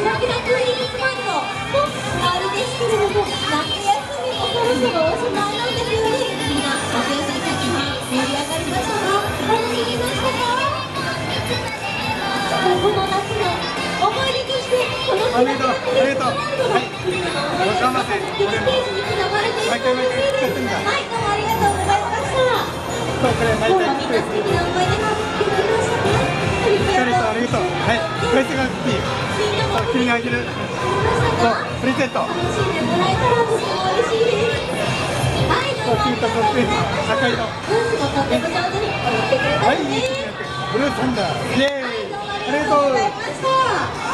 キラキラクリームスマイルの終わりですけれども、夏休みもそろそろおしまいなんですよね。みんな夏休み先に盛り上がりましたか？楽しみましたか？この夏の思い出として、このキラキラクリームスマイルがみんなの思い出のステージにつながれていくと嬉しいです。はい、どうもありがとうございました。今日はみんな素敵な思い出ができましたか？ありがとう。 はい、これが君にあげる。プレゼント。 楽しんでもらえたらとても嬉しいです。はい、どうもありがとうございました。 赤色。 ブースもとっても上手に踊ってくれたんですね。 ブルーサンダー。イエーイ。 はい、どうもありがとうございました。